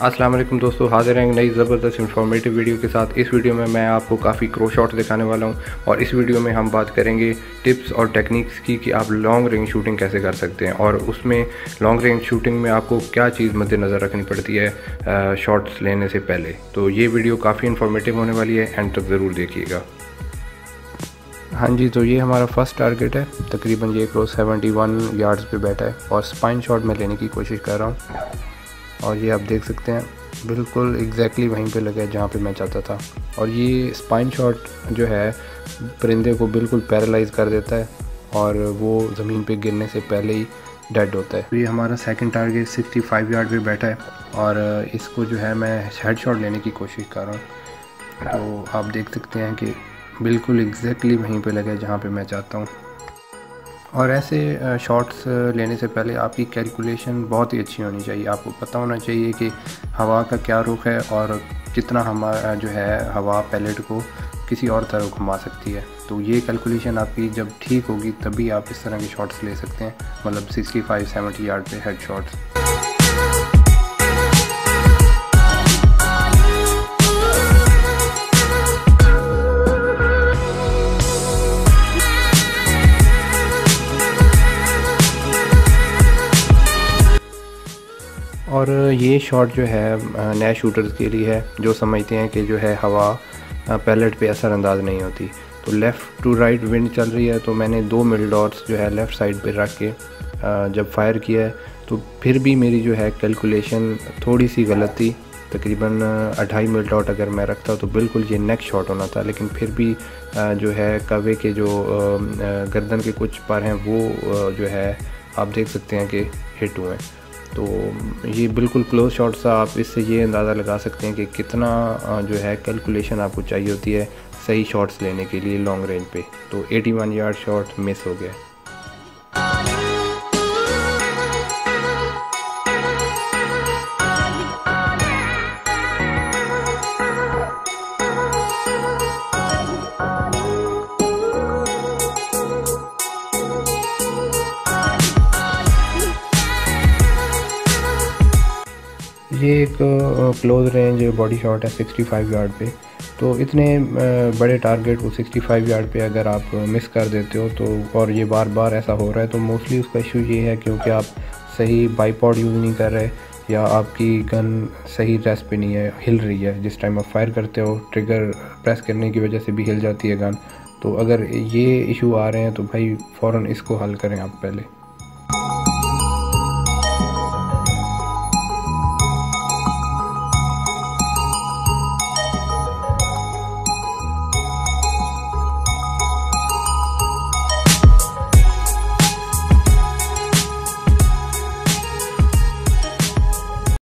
अस्सलाम वालेकुम दोस्तों, हाज़िर हैं नई ज़बरदस्त इन्फॉर्मेटिव वीडियो के साथ। इस वीडियो में मैं आपको काफ़ी क्रो शॉट्स दिखाने वाला हूं और इस वीडियो में हम बात करेंगे टिप्स और टेक्निक्स की कि आप लॉन्ग रेंज शूटिंग कैसे कर सकते हैं और उसमें लॉन्ग रेंज शूटिंग में आपको क्या चीज़ मद्देनज़र रखनी पड़ती है शॉट्स लेने से पहले। तो ये वीडियो काफ़ी इन्फॉर्मेटिव होने वाली है, एंड तक ज़रूर देखिएगा। हाँ जी, तो ये हमारा फर्स्ट टारगेट है। तकरीबन ये क्रो 71 यार्ड्स पे बैठा है और स्पाइन शॉट में लेने की कोशिश कर रहा हूँ। और ये आप देख सकते हैं बिल्कुल एग्जैक्टली वहीं पे लगा है जहाँ पे मैं चाहता था। और ये स्पाइन शॉट जो है परिंदे को बिल्कुल पैरालाइज़ कर देता है और वो ज़मीन पे गिरने से पहले ही डेड होता है। तो ये हमारा सेकंड टारगेट 65 यार्ड पे बैठा है और इसको जो है मैं हेड शॉट लेने की कोशिश कर रहा हूँ। तो आप देख सकते हैं कि बिल्कुल एग्जैक्टली वहीं पे लगा है जहाँ पे मैं चाहता हूँ। और ऐसे शॉट्स लेने से पहले आपकी कैलकुलेशन बहुत ही अच्छी होनी चाहिए। आपको पता होना चाहिए कि हवा का क्या रुख है और कितना हमारा जो है हवा पैलेट को किसी और तरफ घुमा सकती है। तो ये कैलकुलेशन आपकी जब ठीक होगी तभी आप इस तरह के शॉट्स ले सकते हैं, मतलब 65-70 यार्ड पे हेड शॉट्स। और ये शॉट जो है नए शूटर्स के लिए है जो समझते हैं कि जो है हवा पैलेट पे असरअंदाज नहीं होती। तो लेफ़्ट टू राइट विंड चल रही है, तो मैंने 2 मिल डॉट्स जो है लेफ़्ट साइड पे रख के जब फायर किया है तो फिर भी मेरी जो है कैलकुलेशन थोड़ी सी गलत थी। तकरीबन 2.5 मिल डॉट अगर मैं रखता तो बिल्कुल ये नेक शॉट होना था, लेकिन फिर भी जो है कवे के जो गर्दन के कुछ पर हैं वो जो है आप देख सकते हैं कि हिट हुए हैं। तो ये बिल्कुल क्लोज शॉट सा, आप इससे ये अंदाज़ा लगा सकते हैं कि कितना जो है कैलकुलेशन आपको चाहिए होती है सही शॉट्स लेने के लिए लॉन्ग रेंज पे। तो 81 यार्ड शॉट मिस हो गया। ये एक क्लोज रेंज बॉडी शॉट है 65 यार्ड पे। तो इतने बड़े टारगेट को 65 यार्ड पे अगर आप मिस कर देते हो तो, और ये बार बार ऐसा हो रहा है, तो मोस्टली उसका इशू ये है क्योंकि आप सही बाईपॉड यूज़ नहीं कर रहे या आपकी गन सही रेस्ट पे नहीं है, हिल रही है। जिस टाइम आप फायर करते हो ट्रिगर प्रेस करने की वजह से भी हिल जाती है गन। तो अगर ये इशू आ रहे हैं तो भाई फ़ौरन इसको हल करें आप पहले।